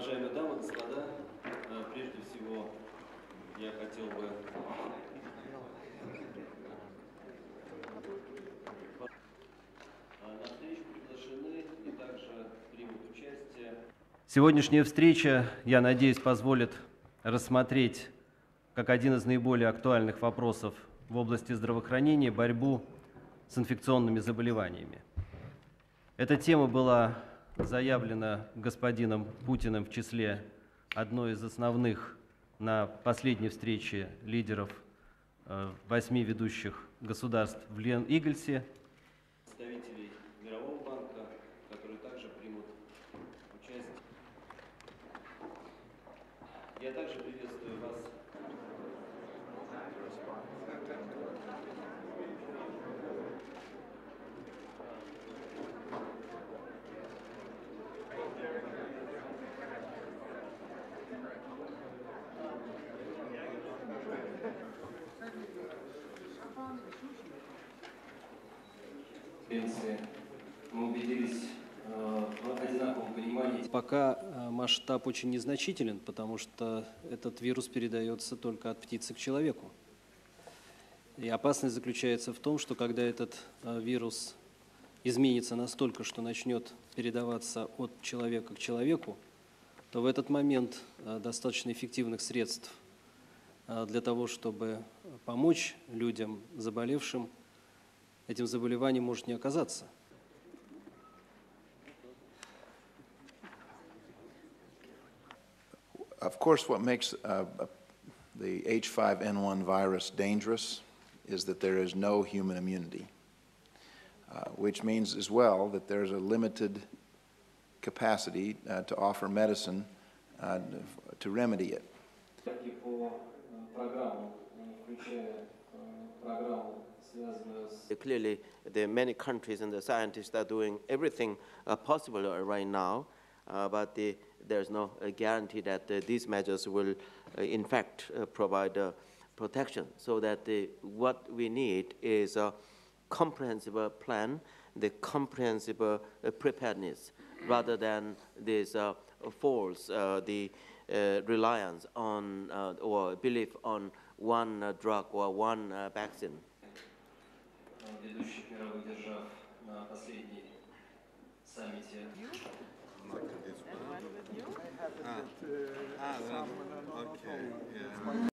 Уважаемые дамы и господа, прежде всего я хотел бы на встречу приглашены и также примут участие. Сегодняшняя встреча, я надеюсь, позволит рассмотреть как один из наиболее актуальных вопросов в области здравоохранения борьбу с инфекционными заболеваниями. Эта тема была заявлена господином Путиным в числе одной из основных на последней встрече лидеров 8 ведущих государств в Лен-Игельсе. Представителей Мирового банка, которые также примут участие. Я также приветствую вас. Мы убедились в одинаковом понимании. Пока масштаб очень незначителен, потому что этот вирус передается только от птицы к человеку. И опасность заключается в том, что когда этот вирус изменится настолько, что начнет передаваться от человека к человеку, то в этот момент достаточно эффективных средств для того, чтобы помочь людям, заболевшим этим заболеванием, может не оказаться. Of course, what makes the H5N1 virus dangerous is that there is no human immunity, which means as well that there's a limited capacity to offer medicine to remedy it. Clearly, there are many countries and the scientists are doing everything possible right now, but there's no guarantee that these measures will, in fact, provide protection. So that what we need is a comprehensive plan, the comprehensive preparedness, rather than this false reliance on or belief on one drug or one vaccine. Ведущих мировых держав на последней саммите. Okay, yeah.